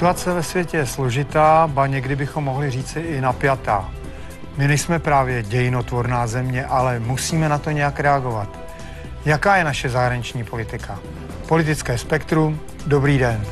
Situace ve světě je složitá, ba někdy bychom mohli říci i napjatá. My nejsme právě dějinotvorná země, ale musíme na to nějak reagovat. Jaká je naše zahraniční politika? Politické spektrum, dobrý den.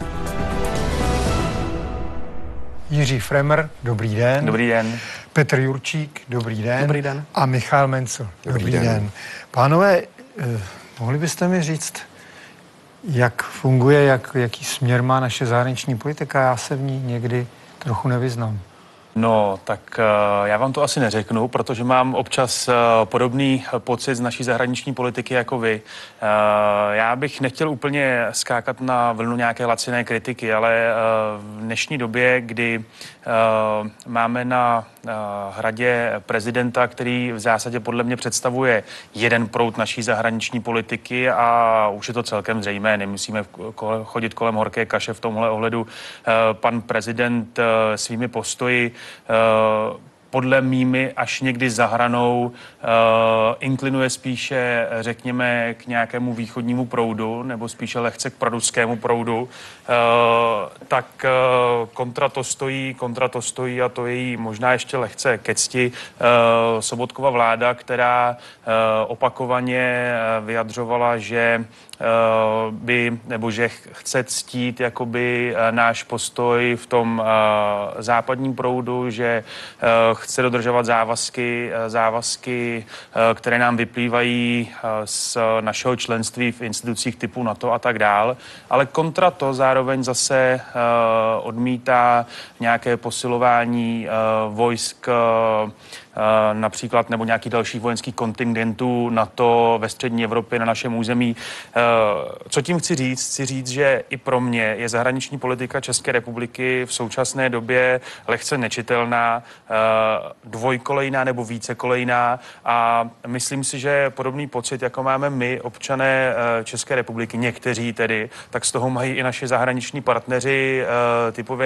Jiří Fremer, dobrý den. Dobrý den. Petr Jurčík, dobrý den. Dobrý den. A Michal Mencl, dobrý den. Pánové, mohli byste mi říct, jak funguje, jaký směr má naše zahraniční politika? Já se v ní někdy trochu nevyznám. No, tak já vám to asi neřeknu, protože mám občas podobný pocit z naší zahraniční politiky jako vy. Já bych nechtěl úplně skákat na vlnu nějaké laciné kritiky, ale v dnešní době, kdy máme na hradě prezidenta, který v zásadě podle mě představuje jeden proud naší zahraniční politiky a už je to celkem zřejmé, nemusíme chodit kolem horké kaše v tomhle ohledu. Pan prezident svými postoji podle mými až někdy za hranou inklinuje spíše, řekněme, k nějakému východnímu proudu, nebo spíše lehce k proruskému proudu, tak kontra to stojí a to je jí možná ještě lehce ke cti Sobotkova vláda, která opakovaně vyjadřovala, že že chce ctít jakoby náš postoj v tom západním proudu, že chce dodržovat závazky, které nám vyplývají z našeho členství v institucích typu NATO a tak dál. Ale kontra to zároveň zase odmítá nějaké posilování vojsk například nebo nějakých dalších vojenských kontingentů NATO ve střední Evropě na našem území. Co tím chci říct? Chci říct, že i pro mě je zahraniční politika České republiky v současné době lehce nečitelná, dvojkolejná nebo vícekolejná a myslím si, že podobný pocit, jako máme my, občané České republiky, někteří tedy, tak z toho mají i naši zahraniční partneři, typově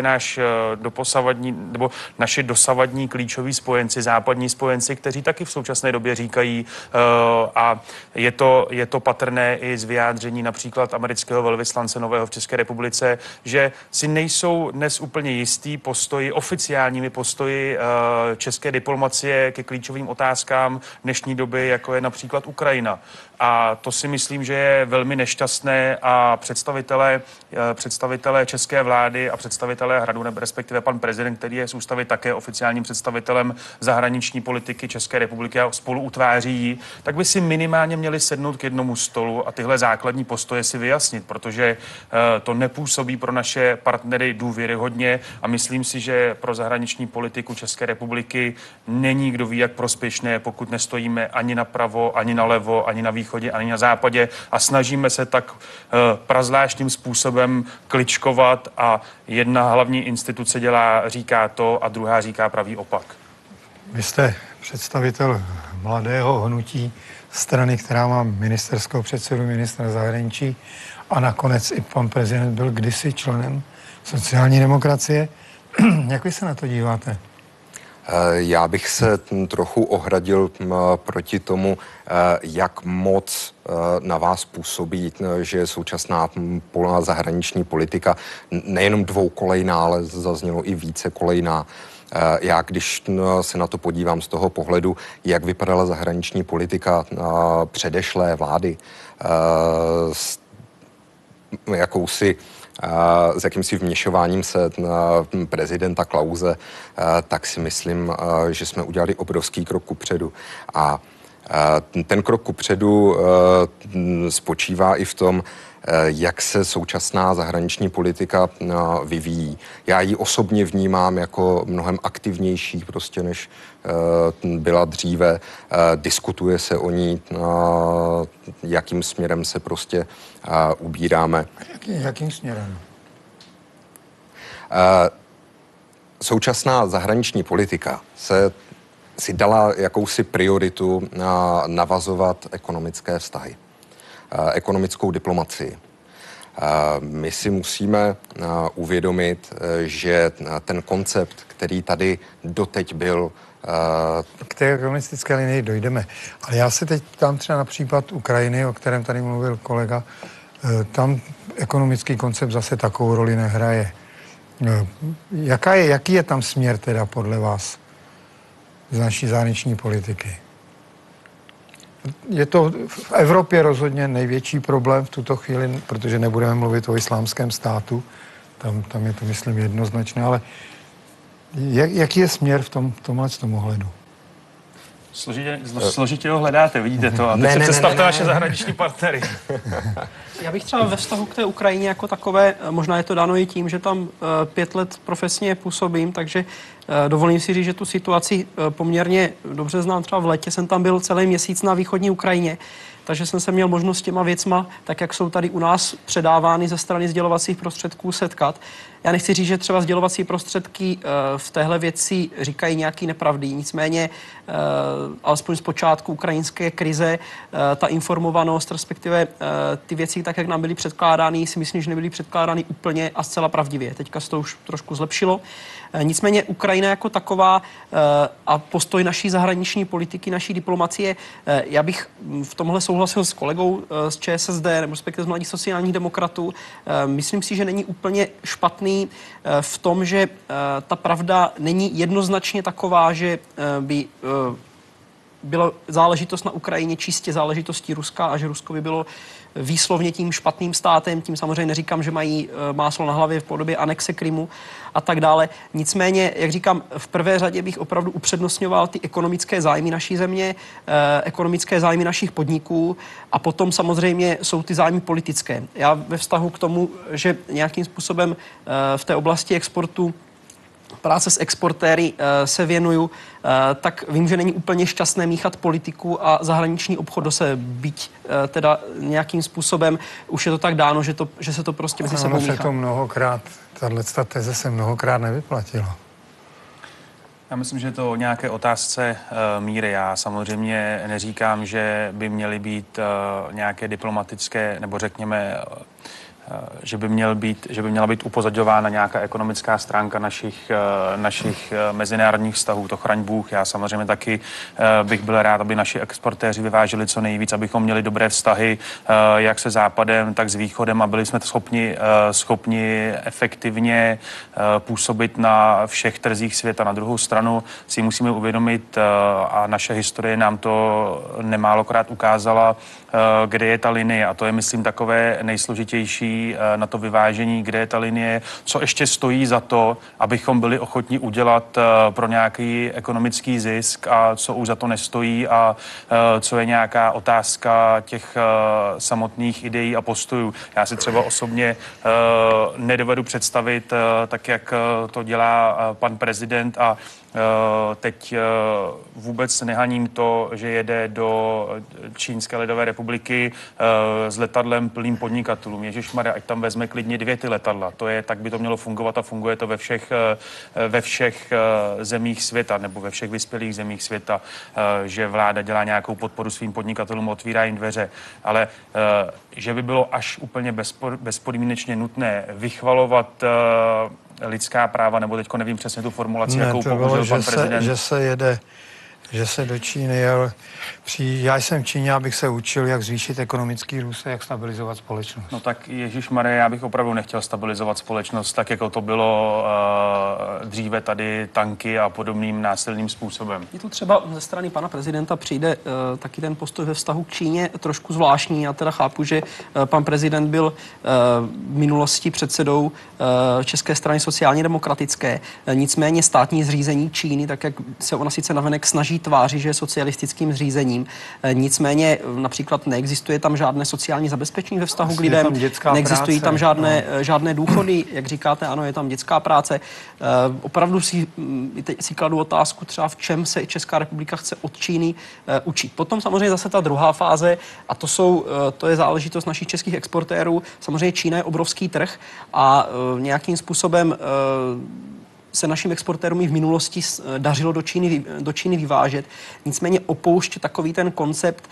naši dosavadní klíčoví spojenci, západní spojenci, kteří taky v současné době říkají, a je to patrné i z vyjádření například amerického velvyslance nového v České republice, že si nejsou dnes úplně jistý oficiálními postoji české diplomacie ke klíčovým otázkám dnešní doby, jako je například Ukrajina. A to si myslím, že je velmi nešťastné a představitelé české vlády a představitelé hradu, nebo respektive pan prezident, který je z ústavy také oficiálním představitelem zahraniční politiky České republiky a spolu utváří ji, tak by si minimálně měli sednout k jednomu stolu a tyhle základní postoje si vyjasnit, protože to nepůsobí pro naše partnery důvěryhodně a myslím si, že pro zahraniční politiku České republiky není kdo ví jak prospěšné, pokud nestojíme ani napravo, ani nalevo, ani na východě, ani na západě a snažíme se tak prazvláštním způsobem kličkovat a jedna hlavní instituce říká to a druhá říká pravý opak. Vy jste představitel mladého hnutí strany, která má ministerského předsedu, ministra zahraničí a nakonec i pan prezident byl kdysi členem sociální demokracie. Jak vy se na to díváte? Já bych se trochu ohradil proti tomu, jak moc na vás působí, že současná zahraniční politika nejenom dvoukolejná, ale zaznělo i vícekolejná. Já, když se na to podívám z toho pohledu, jak vypadala zahraniční politika předešlé vlády, s jakýmsi vměšováním se prezidenta Klause, tak si myslím, že jsme udělali obrovský krok kupředu. A ten krok kupředu spočívá i v tom, jak se současná zahraniční politika vyvíjí. Já ji osobně vnímám jako mnohem aktivnější, prostě než byla dříve. Diskutuje se o ní, jakým směrem se prostě ubíráme. Jakým směrem? Současná zahraniční politika si dala jakousi prioritu navazovat ekonomické vztahy, ekonomickou diplomacii. My si musíme uvědomit, že ten koncept, který tady doteď byl, k té ekonomistické linii dojdeme. Ale já se teď ptám třeba na případ Ukrajiny, o kterém tady mluvil kolega. Tam ekonomický koncept zase takovou roli nehraje. Jaký je tam směr teda podle vás z naší zahraniční politiky? Je to v Evropě rozhodně největší problém v tuto chvíli, protože nebudeme mluvit o islámském státu, tam je to, myslím, jednoznačné, ale jaký je směr v tomhle ohledu? Složitě ho hledáte, vidíte to. A teď si představte naše zahraniční partnery. Já bych třeba ve vztahu k té Ukrajině jako takové, možná je to dáno i tím, že tam 5 let profesně působím, takže dovolím si říct, že tu situaci poměrně dobře znám. Třeba v létě jsem tam byl celý měsíc na východní Ukrajině, takže jsem se měl možnost s těma věcma, tak jak jsou tady u nás předávány ze strany sdělovacích prostředků, setkat. Já nechci říct, že třeba sdělovací prostředky v téhle věci říkají nějaký nepravdy, nicméně alespoň z počátku ukrajinské krize ta informovanost, respektive ty věci, tak jak nám byly předkládány, si myslím, že nebyly předkládány úplně a zcela pravdivě. Teďka se to už trošku zlepšilo. Nicméně Ukrajina jako taková a postoj naší zahraniční politiky, naší diplomacie, já bych v tomhle souhlasil s kolegou z ČSSD, nebo respektive z Mladých sociálních demokratů. Myslím si, že není úplně špatný v tom, že ta pravda není jednoznačně taková, že by byla záležitost na Ukrajině čistě záležitostí Ruska a že Rusko by bylo výslovně tím špatným státem, tím samozřejmě neříkám, že mají máslo na hlavě v podobě anexe Krymu a tak dále. Nicméně, jak říkám, v prvé řadě bych opravdu upřednostňoval ty ekonomické zájmy naší země, ekonomické zájmy našich podniků a potom samozřejmě jsou ty zájmy politické. Já ve vztahu k tomu, že nějakým způsobem v té oblasti exportu práce s exportéry se věnuju, tak vím, že není úplně šťastné míchat politiku a zahraniční obchod do sebe, byť teda nějakým způsobem už je to tak dáno, že se to prostě mezi sebou míchá. Se to mnohokrát, tato teze se mnohokrát nevyplatila. Já myslím, že to o nějaké otázce míry. Já samozřejmě neříkám, že by měly být nějaké diplomatické, nebo řekněme, že by měla být upozaďována nějaká ekonomická stránka našich mezinárodních vztahů. To chraň Bůh. Já samozřejmě taky bych byl rád, aby naši exportéři vyváželi co nejvíc, abychom měli dobré vztahy jak se Západem, tak s Východem a byli jsme schopni efektivně působit na všech trzích světa. Na druhou stranu si musíme uvědomit, a naše historie nám to nemálokrát ukázala, kde je ta linie. A to je, myslím, takové nejsložitější na to vyvážení, kde je ta linie, co ještě stojí za to, abychom byli ochotní udělat pro nějaký ekonomický zisk a co už za to nestojí a co je nějaká otázka těch samotných ideí a postojů. Já si třeba osobně nedovedu představit, tak jak to dělá pan prezident a teď vůbec nehaním to, že jede do Čínské lidové republiky s letadlem plným podnikatelům. Ježišmarja, ať tam vezme klidně 2 ty letadla. Tak by to mělo fungovat a funguje to ve všech zemích světa nebo ve všech vyspělých zemích světa, že vláda dělá nějakou podporu svým podnikatelům, otvírá jim dveře. Ale že by bylo až úplně bezpodmínečně nutné vychvalovat lidská práva, nebo teďko nevím přesně tu formulaci, jakou použil pan prezident. Že se do Číny jel. Já jsem v Číně, abych se učil, jak zvýšit ekonomický růst a jak stabilizovat společnost. No tak ježišmarja, já bych opravdu nechtěl stabilizovat společnost tak, jako to bylo dříve tady tanky a podobným násilným způsobem. Je to třeba ze strany pana prezidenta přijde taky ten postoj ve vztahu k Číně trošku zvláštní. Já teda chápu, že pan prezident byl v minulosti předsedou České strany sociálně demokratické. Nicméně státní zřízení Číny, tak jak se ona sice navenek snaží tváří, že je socialistickým zřízením. Nicméně například neexistuje tam žádné sociální zabezpečení ve vztahu k lidem, neexistují tam žádné důchody, jak říkáte, ano, je tam dětská práce. Opravdu si kladu otázku třeba, v čem se Česká republika chce od Číny učit. Potom samozřejmě zase ta druhá fáze, a to je záležitost našich českých exportérů. Samozřejmě Čína je obrovský trh a nějakým způsobem se našim exportérům i v minulosti dařilo do Číny vyvážet. Nicméně opoušť takový ten koncept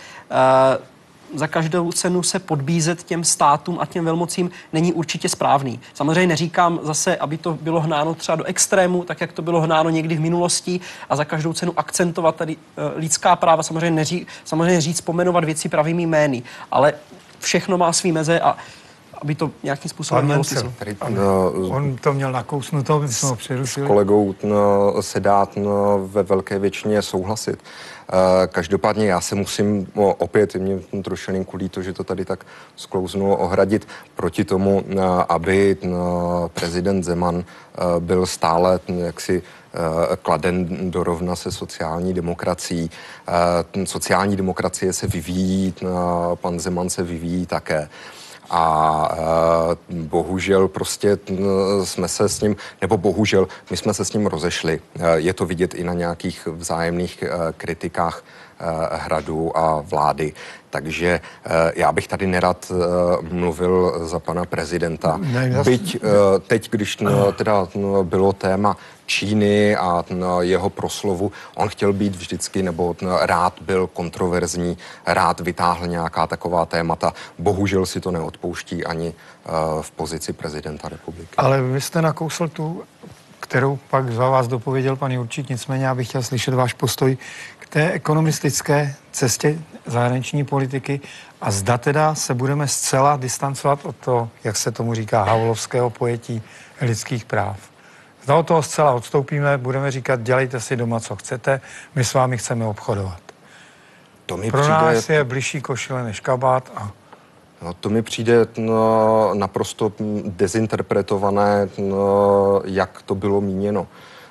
za každou cenu se podbízet těm státům a těm velmocím není určitě správný. Samozřejmě neříkám zase, aby to bylo hnáno třeba do extrému, tak jak to bylo hnáno někdy v minulosti a za každou cenu akcentovat tady lidská práva, samozřejmě říct, pomenovat věci pravými jmény, ale všechno má svý meze a aby to nějakým způsobem mělo smysl. On to měl nakousnuto, my jsme ho přerušili. S kolegou se dá ve velké většině souhlasit. Každopádně já se musím opět, mě trošilinku líto, že to tady tak sklouznulo, ohradit proti tomu, aby prezident Zeman byl stále jaksi kladen do rovna se sociální demokracií. Sociální demokracie se vyvíjí, pan Zeman se vyvíjí také. A bohužel prostě jsme se s ním, nebo bohužel my jsme se s ním rozešli. Je to vidět i na nějakých vzájemných kritikách Hradu a vlády. Takže já bych tady nerad mluvil za pana prezidenta. Byť teď, když teda bylo téma Číny a jeho proslovu, on chtěl být vždycky, nebo rád byl kontroverzní, rád vytáhl nějaká taková témata. Bohužel si to neodpouští ani v pozici prezidenta republiky. Ale vy jste nakousl tu, kterou pak za vás dopověděl pan Jurčík, nicméně já bych chtěl slyšet váš postoj k té ekonomistické cestě zahraniční politiky a zda teda se budeme zcela distancovat od toho, jak se tomu říká, havlovského pojetí lidských práv. Zda od toho zcela odstoupíme, budeme říkat, dělejte si doma, co chcete, my s vámi chceme obchodovat. Pro nás je bližší košile než kabát a... No, to mi přijde naprosto dezinterpretované, jak to bylo míněno.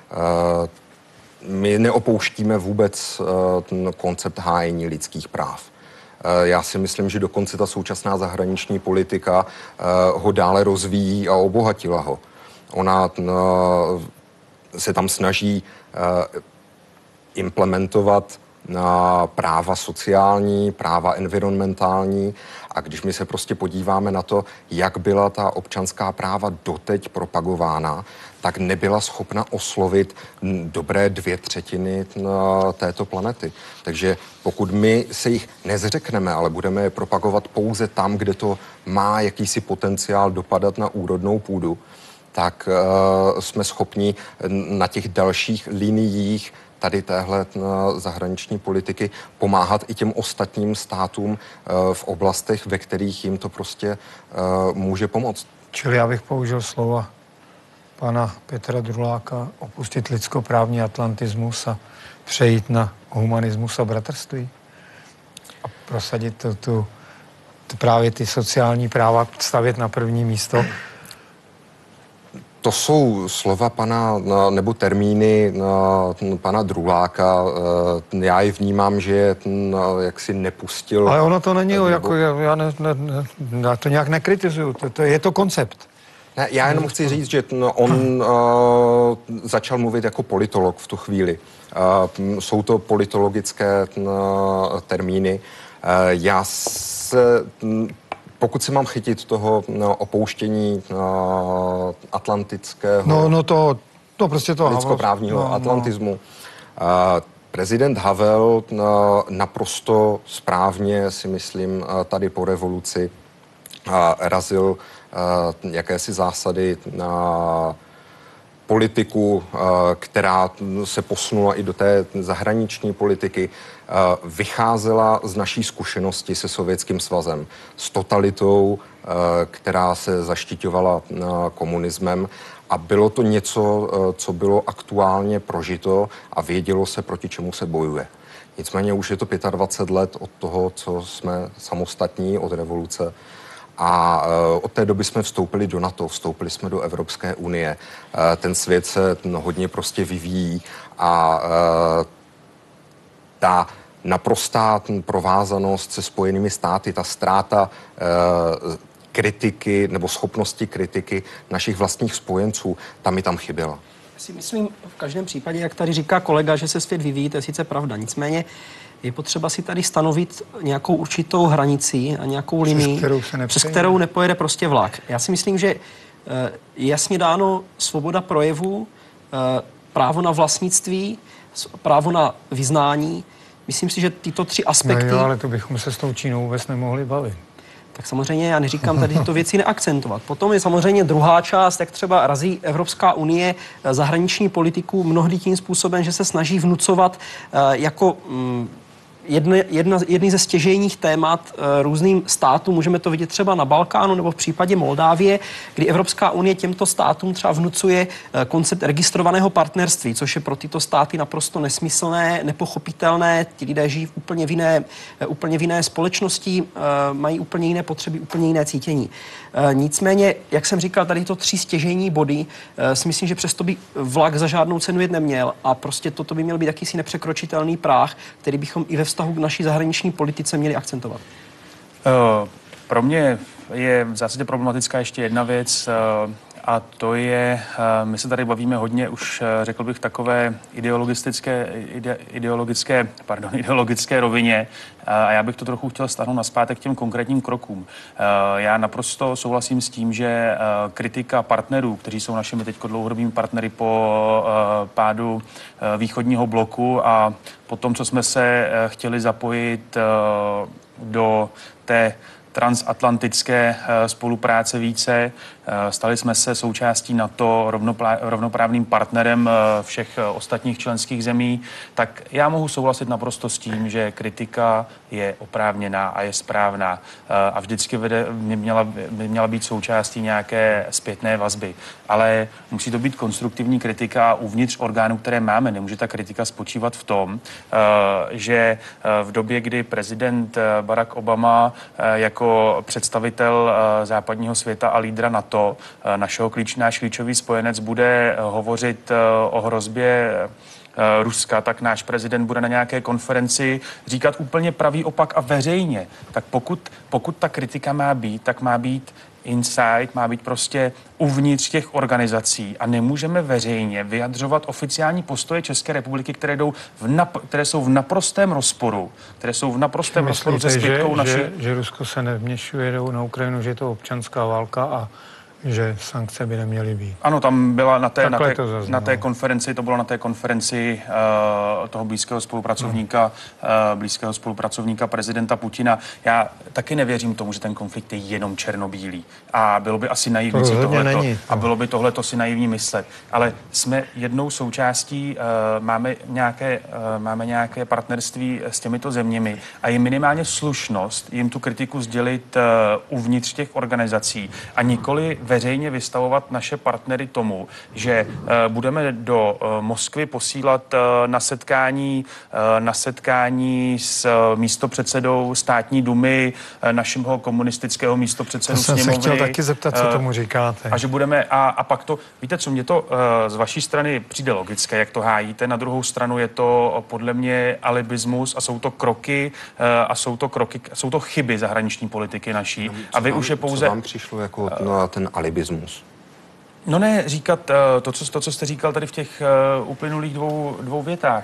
My neopouštíme vůbec koncept hájení lidských práv. Já si myslím, že dokonce ta současná zahraniční politika ho dále rozvíjí a obohatila ho. Ona se tam snaží implementovat na práva sociální, práva environmentální a když my se prostě podíváme na to, jak byla ta občanská práva doteď propagována, tak nebyla schopna oslovit dobré 2/3 této planety. Takže pokud my se jich nezřekneme, ale budeme je propagovat pouze tam, kde to má jakýsi potenciál dopadat na úrodnou půdu, tak jsme schopni na těch dalších liniích tady téhle zahraniční politiky pomáhat i těm ostatním státům v oblastech, ve kterých jim to prostě může pomoct. Čili já bych použil slova pana Petra Druláka, opustit lidskoprávní atlantismus a přejít na humanismus a bratrství a prosadit právě ty sociální práva, stavět na první místo. To jsou slova pana, nebo termíny pana Druláka. Já je vnímám, že jaksi nepustil... Ale ono to není, jako já to nějak nekritizuju, je to koncept. Ne, já jenom chci říct, že on začal mluvit jako politolog v tu chvíli. Jsou to politologické termíny. Já se... Pokud se mám chytit toho opouštění atlantického... prostě toho lidskoprávního atlantismu. Prezident Havel naprosto správně, si myslím, tady po revoluci razil jakési zásady na politiku, která se posunula i do té zahraniční politiky, vycházela z naší zkušenosti se Sovětským svazem, s totalitou, která se zaštiťovala komunismem a bylo to něco, co bylo aktuálně prožito a vědělo se, proti čemu se bojuje. Nicméně už je to 25 let od toho, co jsme samostatní, od revoluce. A od té doby jsme vstoupili do NATO, vstoupili jsme do Evropské unie. Ten svět se hodně prostě vyvíjí a ta naprostá provázanost se Spojenými státy, ta ztráta kritiky nebo schopnosti kritiky našich vlastních spojenců, tam chyběla. Já si myslím v každém případě, jak tady říká kolega, že se svět vyvíjí, to je sice pravda. Nicméně je potřeba si tady stanovit nějakou určitou hranici a nějakou linii, přes kterou nepojede prostě vlak. Já si myslím, že je jasně dáno svoboda projevu, právo na vlastnictví, právo na vyznání. Myslím si, že tyto 3 aspekty... No jo, ale to bychom se s tou Čínou vůbec nemohli bavit. Tak samozřejmě já neříkám tady tyto věci neakcentovat. Potom je samozřejmě druhá část, jak třeba razí Evropská unie zahraniční politiku mnohdy tím způsobem, že se snaží vnucovat jako jedny ze stěžejních témat různým státům. Můžeme to vidět třeba na Balkánu nebo v případě Moldávie, kdy Evropská unie těmto státům třeba vnucuje koncept registrovaného partnerství, což je pro tyto státy naprosto nesmyslné, nepochopitelné. Ti lidé žijí úplně v jiné společnosti, mají úplně jiné potřeby, úplně jiné cítění. Nicméně, jak jsem říkal, tady to 3 stěžejní body, si myslím, že přesto by vlak za žádnou cenu jet neměl a prostě toto by měl být jakýsi nepřekročitelný práh, který bychom i ve vztahu k naší zahraniční politice měli akcentovat. Pro mě je v zásadě problematická ještě jedna věc, a to je, my se tady bavíme hodně, už řekl bych, takové ideologické rovině, a já bych to trochu chtěl stáhnout nazpátek k těm konkrétním krokům. Já naprosto souhlasím s tím, že kritika partnerů, kteří jsou našimi teď dlouhodobými partnery po pádu východního bloku a po tom, co jsme se chtěli zapojit do té transatlantické spolupráce více. Stali jsme se součástí NATO, rovnoprávným partnerem všech ostatních členských zemí, tak já mohu souhlasit naprosto s tím, že kritika je oprávněná a je správná a vždycky by měla být součástí nějaké zpětné vazby. Ale musí to být konstruktivní kritika uvnitř orgánů, které máme. Nemůže ta kritika spočívat v tom, že v době, kdy prezident Barack Obama jako představitel západního světa a lídra NATO, náš klíčový spojenec, bude hovořit o hrozbě Ruska, tak náš prezident bude na nějaké konferenci říkat úplně pravý opak a veřejně. Tak pokud ta kritika má být, tak má být inside, má být prostě uvnitř těch organizací a nemůžeme veřejně vyjadřovat oficiální postoje České republiky, které jsou v naprostém rozporu, se zbytkou naší... že Rusko se nevměšuje na Ukrajinu, že je to občanská válka a že sankce by neměly být. Ano, tam byla na té konferenci, to bylo na té konferenci toho blízkého spolupracovníka prezidenta Putina. Já taky nevěřím tomu, že ten konflikt je jenom černobílý. A bylo by asi naivní tohleto. A bylo by tohleto si naivní myslet. Ale jsme jednou součástí, máme nějaké partnerství s těmito zeměmi a je minimálně slušnost jim tu kritiku sdělit uvnitř těch organizací a nikoli veřejně vystavovat naše partnery tomu, že budeme do Moskvy posílat na setkání s místopředsedou státní dumy, našeho komunistického místopředsedu sněmovny. To jsem se chtěl taky zeptat, co tomu říkáte. A že budeme, a pak to, víte co, mě to z vaší strany přijde logické, jak to hájíte, na druhou stranu je to podle mě alibismus a jsou to chyby zahraniční politiky naší. A vy už je pouze... Co vám přišlo jako ten alibismus? No ne, říkat to, co jste říkal tady v těch uplynulých dvou větách.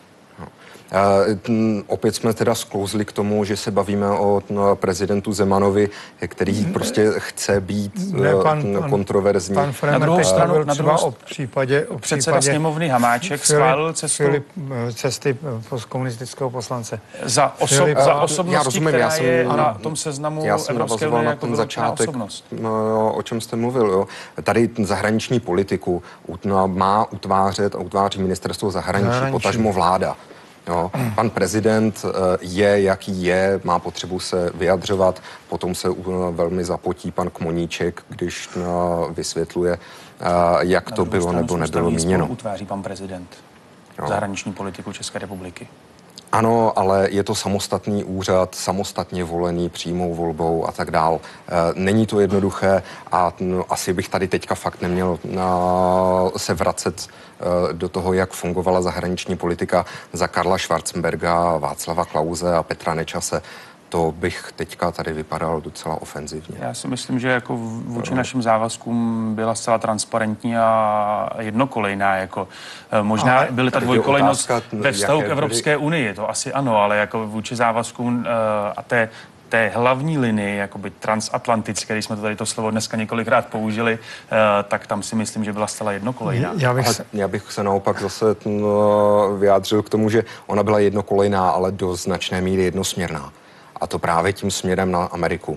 Opět jsme teda sklouzli k tomu, že se bavíme o prezidenttu Zemanovi, který prostě chce být kontroverzní. Pan Fremer o případě předseda sněmovny Hamáček schválil cesty komunistického poslance. Za osobnosti, která je na tom seznamu Evropské unie jako vyloučená osobnost. O čem jste mluvil, jo? Tady zahraniční politiku má utvářet a utváří ministerstvo zahraničí, potažmo vláda. Jo, pan prezident je, jaký je, má potřebu se vyjadřovat, potom se velmi zapotí pan Kmoníček, když vysvětluje, jak to bylo nebo nebylo míněno. Utváří pan prezident zahraniční politiku České republiky. Ano, ale je to samostatný úřad, samostatně volený přímou volbou a tak dál. Není to jednoduché a asi bych tady teďka fakt neměl se vracet do toho, jak fungovala zahraniční politika za Karla Schwarzenberga, Václava Klause a Petra Nečase. To bych teďka tady vypadal docela ofenzivně. Já si myslím, že jako vůči našim závazkům byla zcela transparentní a jednokolejná. Jako, možná byly ta dvojkolejnost ve vztahu k Evropské unii, to asi ano, ale jako vůči závazkům a té hlavní linii, jakoby transatlantické, když jsme to slovo dneska několikrát použili, tak tam si myslím, že byla zcela jednokolejná. Já bych se naopak zase vyjádřil k tomu, že ona byla jednokolejná, ale do značné míry jednosměrná. A to právě tím směrem na Ameriku.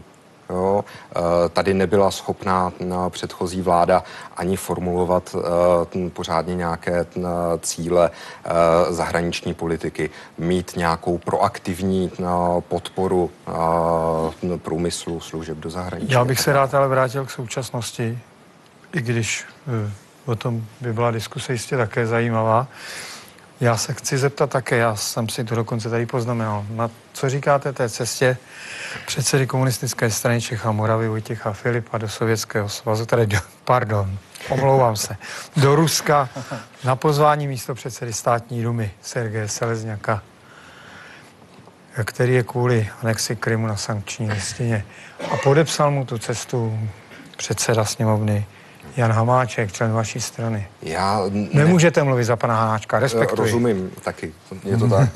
Jo. Tady nebyla schopná předchozí vláda ani formulovat pořádně nějaké cíle zahraniční politiky, mít nějakou proaktivní podporu průmyslu, služeb do zahraničí. Já bych se rád ale vrátil k současnosti, i když o tom by byla diskuse jistě také zajímavá. Já se chci zeptat také, já jsem si to dokonce tady poznamenal, na co říkáte té cestě předsedy komunistické strany Čech a Moravy Vojtěcha Filipa do Sovětského svazu, omlouvám se, do Ruska na pozvání místopředsedy státní dumy Sergeje Selezňaka, který je kvůli anexi Krymu na sankční listině. A podepsal mu tu cestu předseda sněmovny Jan Hamáček, člen vaší strany. Nemůžete mluvit za pana Hamáčka, respektuji. Rozumím, taky, je to tak.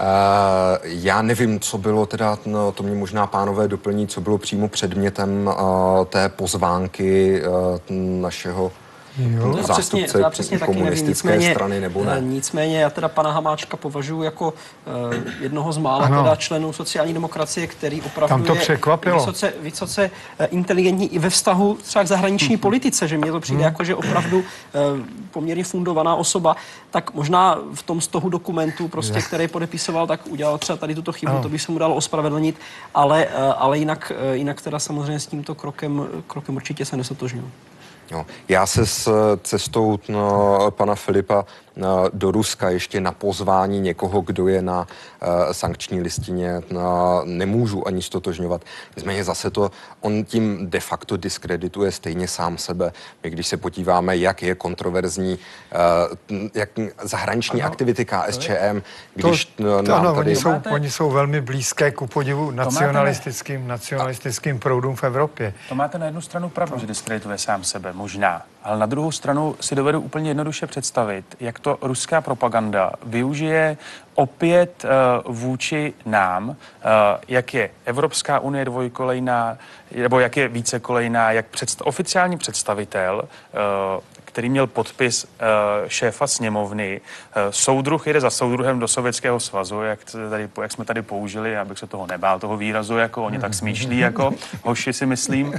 Já nevím, co bylo teda, to mě možná pánové doplní, co bylo přímo předmětem té pozvánky našeho zástupce komunistické strany, nebo ne? Nicméně já teda pana Hamáčka považuji jako jednoho z mála teda členů sociální demokracie, který opravdu je vysoce inteligentní i ve vztahu třeba k zahraniční politice, že mně to přijde jako, že opravdu poměrně fundovaná osoba, tak možná v tom z toho dokumentu, prostě, který podepisoval, tak udělal třeba tady tuto chybu, to by se mu dalo ospravedlnit, ale jinak teda samozřejmě s tímto krokem určitě se nesotožňuji. No, já se s cestou pana Filipa do Ruska ještě na pozvání někoho, kdo je na sankční listině, nemůžu ani stotožňovat. Nicméně zase on tím de facto diskredituje stejně sám sebe. My když se podíváme, jak je kontroverzní, jak zahraniční aktivity KSČM, když nám tady... Oni jsou velmi blízké ku podivu nacionalistickým proudům v Evropě. To máte na jednu stranu pravdu, že diskredituje sám sebe, možná. Ale na druhou stranu si dovedu úplně jednoduše představit, jak to ruská propaganda využije opět vůči nám, jak je Evropská unie dvojkolejná, nebo jak je vícekolejná, jak oficiální představitel, který měl podpis šéfa sněmovny, soudruh jede za soudruhem do Sovětského svazu, jak jsme tady použili, abych se toho nebál, toho výrazu, jako oni tak smýšlí, jako hoši si myslím.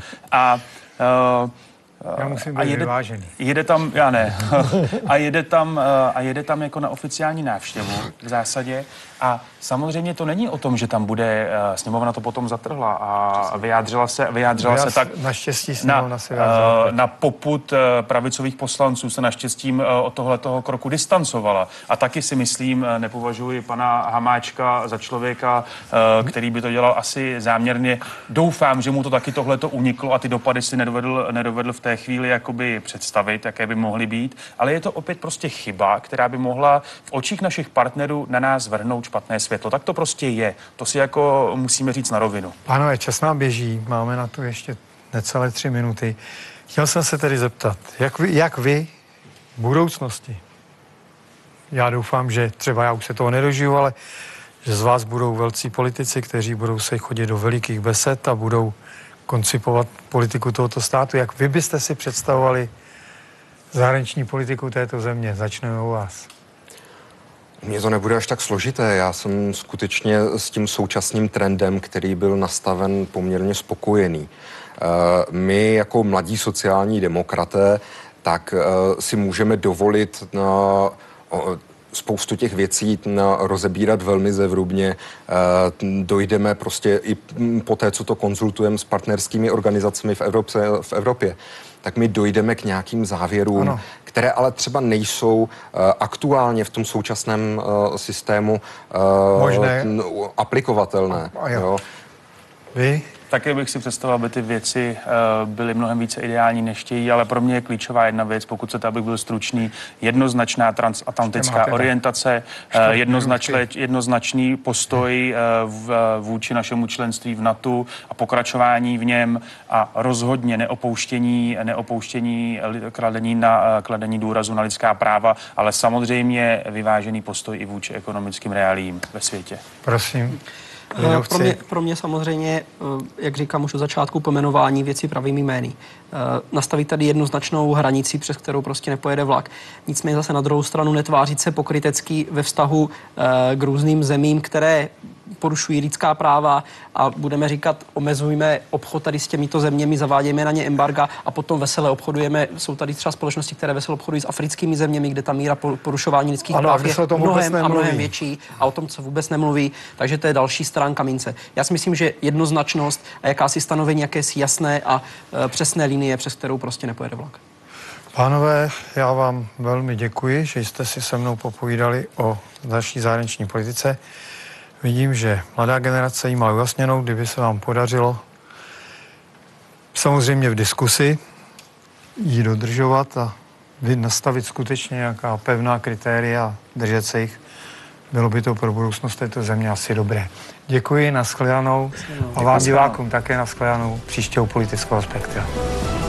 Já musím být vyvážený. Jede tam, já ne, a jede tam jako na oficiální návštěvu v zásadě. A samozřejmě to není o tom, že tam bude, sněmovna to potom zatrhla a vyjádřila se tak naštěstí sněmovna se vyjádřila. Na popud pravicových poslanců se naštěstí od tohletoho kroku distancovala. A taky si myslím, nepovažuji pana Hamáčka za člověka, který by to dělal asi záměrně. Doufám, že mu to taky tohleto uniklo a ty dopady si nedovedl v té chvíli jakoby představit, jaké by mohly být. Ale je to opět prostě chyba, která by mohla v očích našich partnerů na nás vrhnout špatné světlo. Tak to prostě je. To si jako musíme říct na rovinu. Pánové, čas nám běží, máme na to ještě necelé 3 minuty. Chtěl jsem se tedy zeptat, jak vy v budoucnosti, já doufám, že třeba já už se toho nedožiju, ale že z vás budou velcí politici, kteří budou se chodit do velikých besed a budou koncipovat politiku tohoto státu. Jak vy byste si představovali zahraniční politiku této země? Začneme u vás. Mně to nebude až tak složité. Já jsem skutečně s tím současným trendem, který byl nastaven, poměrně spokojený. My jako mladí sociální demokraté tak si můžeme dovolit spoustu těch věcí rozebírat velmi zevrubně. Dojdeme prostě i po té, co to konzultujeme s partnerskými organizacemi v Evropě, tak my dojdeme k nějakým závěrům, které ale třeba nejsou aktuálně v tom současném systému aplikovatelné. Jo. Vy? Taky bych si představil, aby ty věci byly mnohem více ideální, než chtějí, ale pro mě je klíčová jedna věc, pokud se to, abych byl stručný, jednoznačná transatlantická orientace, jednoznačný postoj vůči našemu členství v NATO a pokračování v něm a rozhodně neopouštění kladení důrazu na lidská práva, ale samozřejmě vyvážený postoj i vůči ekonomickým reálím ve světě. Prosím. Pro mě samozřejmě, jak říkám už od začátku, pomenování věcí pravými jmény. Nastavit tady jednoznačnou hranici, přes kterou prostě nepojede vlak. Nicméně zase na druhou stranu netvářit se pokrytecký ve vztahu k různým zemím, které porušují lidská práva a budeme říkat, omezujme obchod tady s těmito zeměmi, zavádějme na ně embarga a potom vesele obchodujeme. Jsou tady třeba společnosti, které vesele obchodují s africkými zeměmi, kde ta míra porušování lidských práv je mnohem větší a o tom se vůbec nemluví. Takže to je další stránka mince. Já si myslím, že jednoznačnost a jakási stanovení jakési jasné a přesné linie, přes kterou prostě nepojede vlak. Pánové, já vám velmi děkuji, že jste si se mnou popovídali o naší zahraniční politice. Vidím, že mladá generace jí má ujasněnou, kdyby se vám podařilo samozřejmě v diskusi ji dodržovat a nastavit skutečně nějaká pevná kritéria, držet se jich. Bylo by to pro budoucnost této země asi dobré. Děkuji, nashledanou a vám divákům také nashledanou příštího politického spektra.